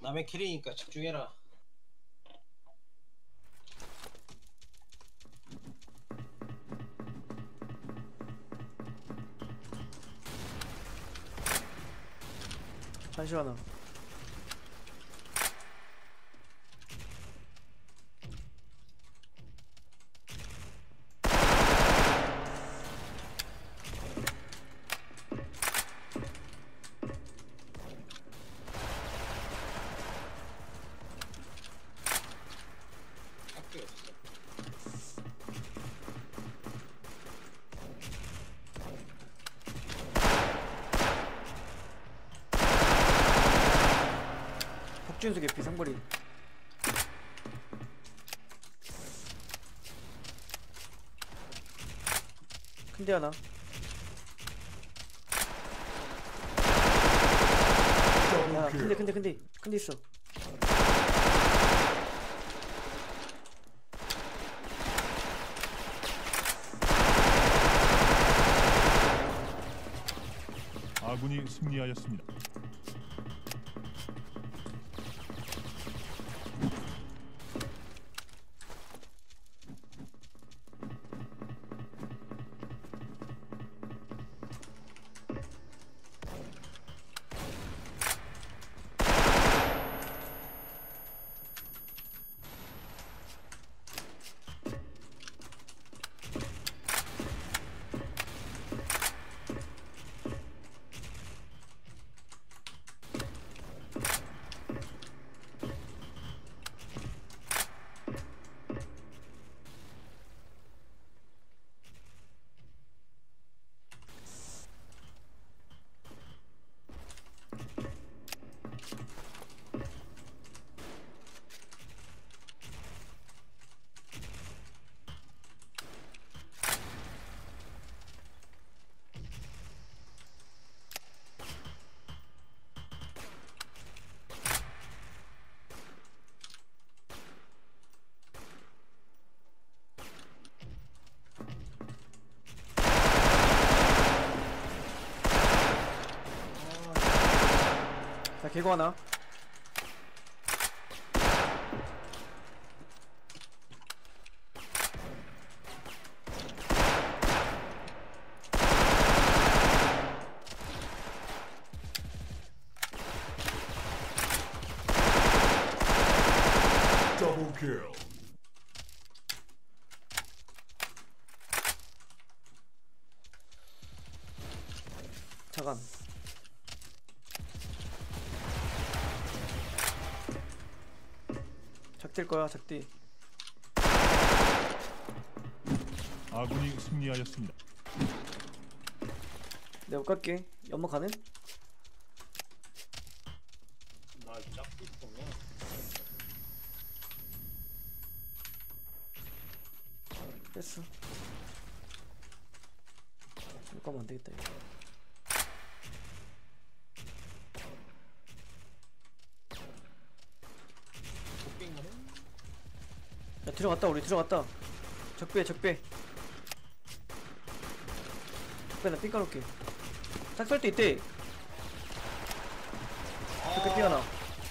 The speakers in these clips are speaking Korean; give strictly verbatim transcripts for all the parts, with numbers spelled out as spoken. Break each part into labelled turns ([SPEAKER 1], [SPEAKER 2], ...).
[SPEAKER 1] 남의 킬이니까 집중해라.
[SPEAKER 2] 한시간아.
[SPEAKER 1] 학교 없어.
[SPEAKER 2] 폭진수 개피 상거리. 큰데 하나. 야 큰데 큰데 큰데 큰데 있어.
[SPEAKER 3] 아군이 승리하였습니다.
[SPEAKER 2] 자 개구 하나.
[SPEAKER 3] 더블 킬.
[SPEAKER 2] 잠깐. 작딜 거야 작딜.
[SPEAKER 3] 아군이 승리하였습니다.
[SPEAKER 2] 내가 깎게. 연막 가는?
[SPEAKER 1] 나 짝짓 보면
[SPEAKER 2] 뺐어. 이거 가면 안 되겠다 이거.
[SPEAKER 1] 복빙하네.
[SPEAKER 2] 야 들어갔다 우리 들어갔다. 적배 적배. 적배 나 삥까놓게. 짝설 때 있대. 적배 삥 하나.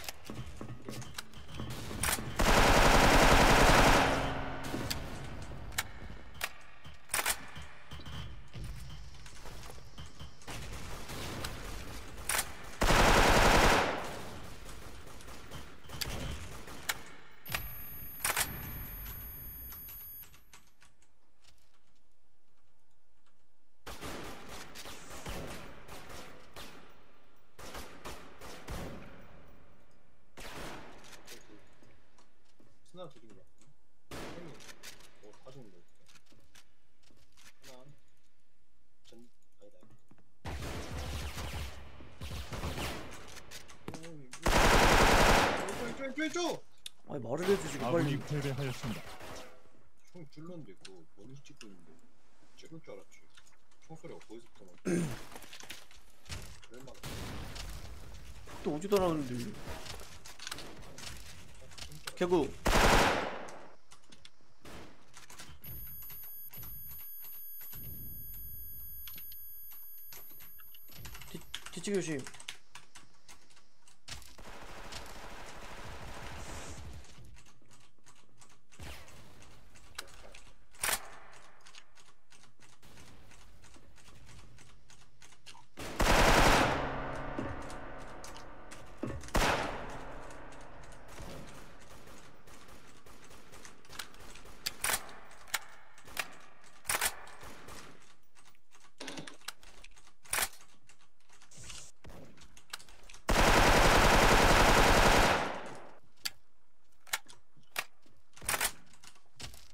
[SPEAKER 1] 스나 둘인가? 형님, 뭐 가져온 거 있어? 하나, 전 아니다. 왼쪽 왼쪽 왼쪽!
[SPEAKER 2] 아니 말을 해주지
[SPEAKER 3] 아군이
[SPEAKER 2] 빨리.
[SPEAKER 3] 패배하였습니다.
[SPEAKER 1] 총 줄렀는데 그거 머리 찍고 있는데 찍을 줄 알았지. 총소리가 거기서부터 나. 얼마나?
[SPEAKER 2] 또 오지도 않았는데. 개구. 뒤, 뒤치기 조심.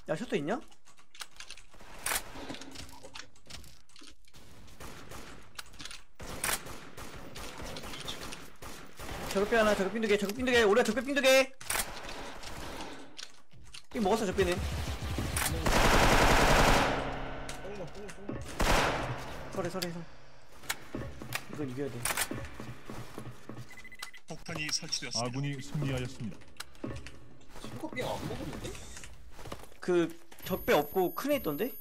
[SPEAKER 2] 야 셔터 있냐? 저격배 하나, 저격빈두개 저격빈두개 우리가 저격빈두개이 먹었어 저격배는.
[SPEAKER 1] 똥마 똥마 똥마.
[SPEAKER 2] 설해 설해 설. 이건 이겨야 돼.
[SPEAKER 3] 폭탄이 설치되었습니다. 아군이 승리하였습니다.
[SPEAKER 1] 싱커빙 안 먹었는데?
[SPEAKER 2] 그 적배 없고 큰애 있던데?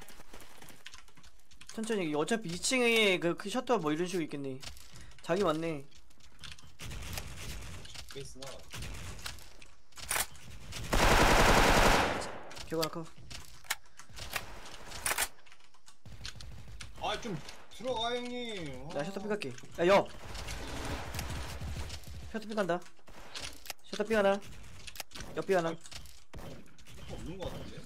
[SPEAKER 2] 천천히. 어차피 이 층에 그, 그 셔터 뭐 이런 식으로 있겠네. 자기 맞네.
[SPEAKER 1] 베이스나.
[SPEAKER 2] 기억나 커.
[SPEAKER 1] 아 좀 들어가 형님.
[SPEAKER 2] 나 셔터 삐 갈게. 야 옆. 셔터 삐 간다. 셔터 삐 하나. 옆 삐 하나.
[SPEAKER 1] 없는 거 같은데?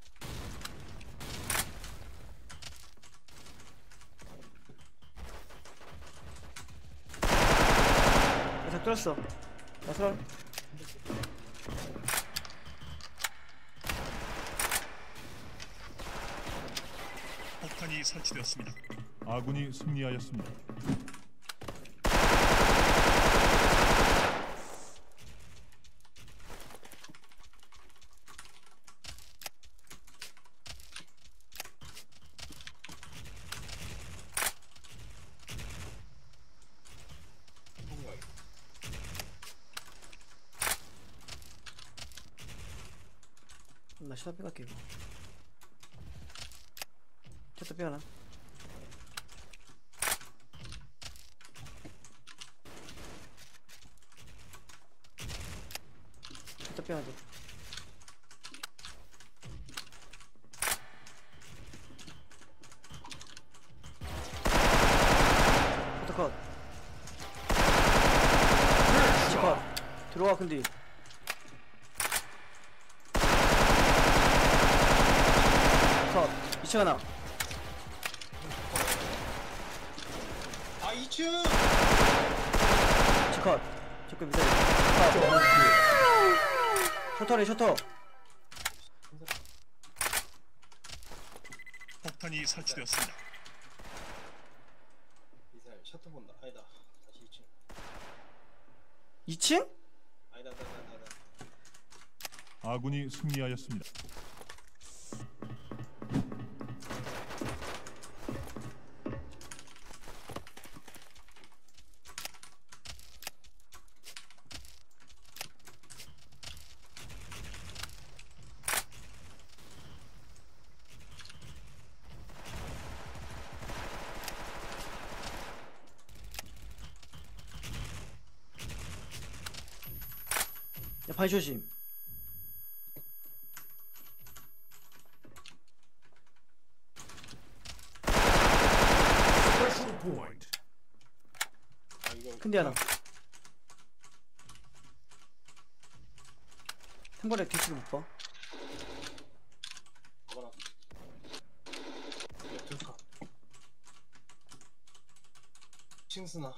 [SPEAKER 2] 다 뚫었어. 나 설.
[SPEAKER 3] 폭탄이 설치되었습니다. 아군이 승리하였습니다.
[SPEAKER 2] 나 셔터 삐 갈게 이거. 셔터 삐 하나. 셔터 삐 하나 더. 셔터 컷. 시 컷. 들어와 근데. 컷. 이 층 하나.
[SPEAKER 1] 아 이 층!
[SPEAKER 2] 치 컷. 적배 미사일. 컷. 셔터래 셔터.
[SPEAKER 3] 폭탄이 설치되었습니다.
[SPEAKER 1] 미사일 셔터 본다. 아니다. 다시 이 층.
[SPEAKER 2] 이 층?
[SPEAKER 1] 아니다 아니다 아니다 아니다.
[SPEAKER 3] 아군이 승리하였습니다.
[SPEAKER 2] 야 바위 조심.
[SPEAKER 1] 아 이거
[SPEAKER 2] 큰데 하나. 한 번에 뒤치를 못 봐.
[SPEAKER 1] 봐라. 야 들까. 칭스나.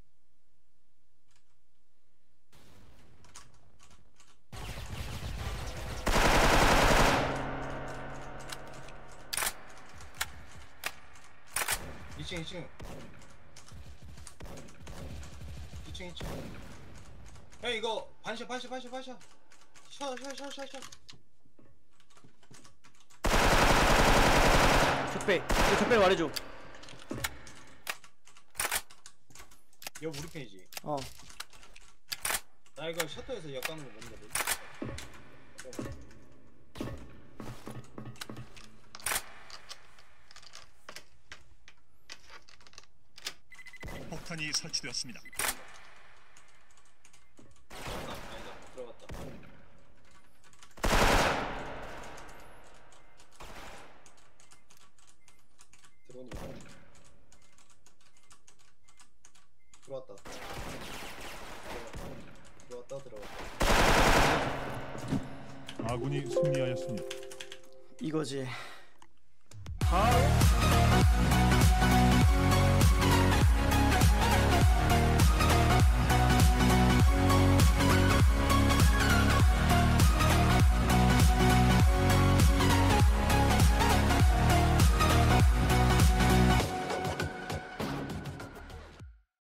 [SPEAKER 1] 이 층 이 층 이 층 이 층 야 이거 반샷 반샷 반샷 반샷 샷샷샷샷샷
[SPEAKER 2] 적배. 이거 적배 말해줘.
[SPEAKER 1] 이거 우리 편이지.
[SPEAKER 2] 어.
[SPEAKER 1] 나 이거 셔터에서 역 가는 거 모르거든.
[SPEAKER 3] 폭탄이 설치되었습니다.
[SPEAKER 1] 아, 아니다 들어갔다. 들어오니 들어왔다. 들어왔다 들어왔다.
[SPEAKER 3] 아군이 승리하였습니다.
[SPEAKER 2] 이거지.
[SPEAKER 3] 아